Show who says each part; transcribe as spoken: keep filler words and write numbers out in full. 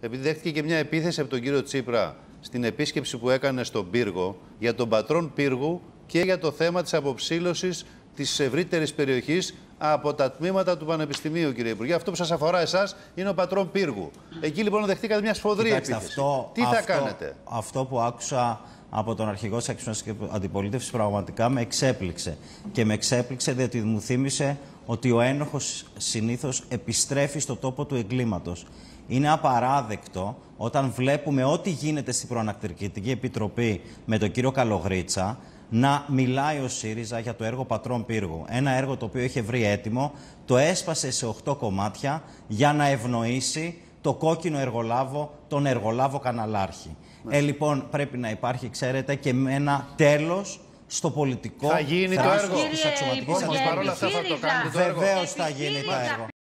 Speaker 1: επειδή δέχτηκε και μια επίθεση από τον κύριο Τσίπρα στην επίσκεψη που έκανε στον πύργο για τον πατρόν πύργου και για το θέμα της αποψήλωσης της ευρύτερης περιοχής από τα τμήματα του Πανεπιστημίου, κύριε Υπουργέ. Αυτό που σας αφορά εσάς είναι ο πατρόν πύργου. Εκεί λοιπόν δεχτήκατε μια σφοδρή επίθεση.
Speaker 2: Αυτό,
Speaker 1: Τι θα
Speaker 2: αυτό,
Speaker 1: κάνετε?
Speaker 2: Αυτό που άκουσα από τον αρχηγό της Αξιωματικής Αντιπολίτευσης πραγματικά με εξέπληξε. Και με εξέπληξε διότι μου θύμισε ότι ο ένοχος συνήθως επιστρέφει στο τόπο του εγκλήματος. Είναι απαράδεκτο όταν βλέπουμε ό,τι γίνεται στην Προανακριτική Επιτροπή με τον κύριο Καλογρίτσα να μιλάει ο ΣΥΡΙΖΑ για το έργο Πατρών Πύργου. Ένα έργο το οποίο είχε βρει έτοιμο, το έσπασε σε οκτώ κομμάτια για να ευνοήσει το κόκκινο εργολάβο, τον εργολάβο καναλάρχη. Ε, λοιπόν, πρέπει να υπάρχει, ξέρετε, και ένα τέλος στο πολιτικό
Speaker 1: θα γίνει το έργο
Speaker 2: της Αξιωματικής Αντιπολίτευσης.
Speaker 1: Βεβαίως θα γίνει το έργο.
Speaker 2: Βεβαίως θα γίνει το έργο.